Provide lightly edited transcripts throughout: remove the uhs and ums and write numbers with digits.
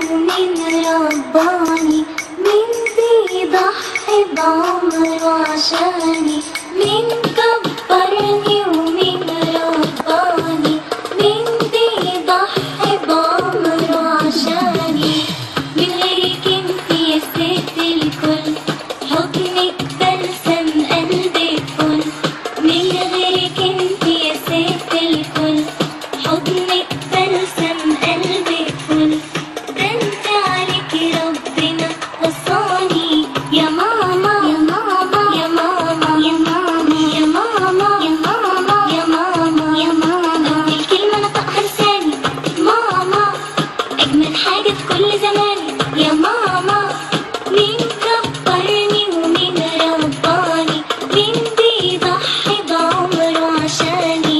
ومين رباني، مين بيضحي بعمره عشاني، مين كبرني ومين رباني، مين بيضحي بعمره عشاني. من غيرك انت يا ست الكل، حضنك بلسم قلبي فل. من غيرك انت يا ست الكل، حضنك بلسم قلبي فل. ده انت عليكي ربنا وصاني يا ماما يا ماما يا ماما يا ماما يا ماما يا ماما يا ماما يا ماما. أول كلمة نطقها لساني ماما، أجمل حاجة في كل زماني يا ماما. مين كبرني ومين رباني، مين بيضحي بعمره عشاني.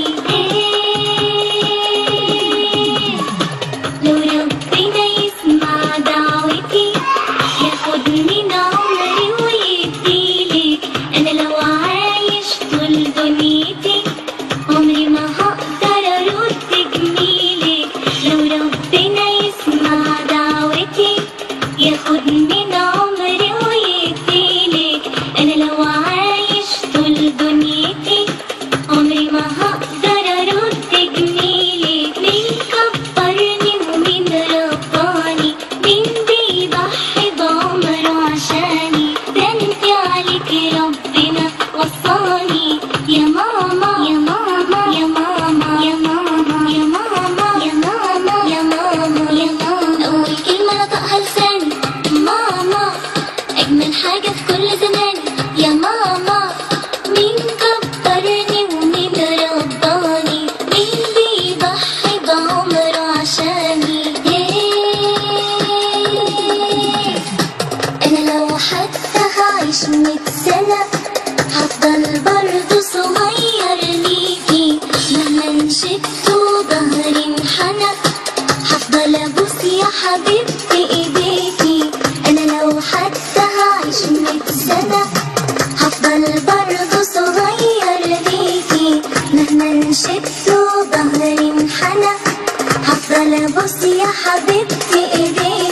لو ربنا يسمع دعوتي ياخد من عمري ويديلك، أنا لو عايش طول دنيتي عمري ما هقدر أرد جميلك. لو ربنا يسمع دعوتي ياخد من عمري ويديلك، أنا لو عايش طول دنيتي عمري ما هقدر أرد جميلك. مين كبرني ومين رباني، مين بيضحي بعمره عشاني. ده انت عليكي ربنا وصاني يا ماما يا ماما يا ماما يا ماما يا ماما يا ماما يا ماما يا ماما. أول كلمة نطقها لساني ماما، أجمل حاجة في كل زماني يا ماما. مين كبرني ومين رباني، مين بيضحي بعمره عشاني. أنا لو حتى هعيش 100 سنة هفضل برضه صغير ليكي، مهما نشفت وضهري انحنى هفضل أبوس يا حبيبتي إيديكي. أنا لو حتى هعيش 100 سنة هفضل برضه صغير ليكي، مهما نشفت وضهري انحنى هفضل أبوس يا حبيبتي إيديكي.